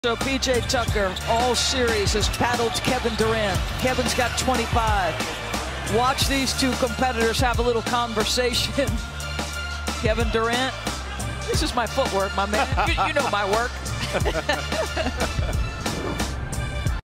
So P.J. Tucker, all series, has paddled Kevin Durant. Kevin's got 25. Watch these two competitors have a little conversation. Kevin Durant, this is my footwork, my man. You know my work.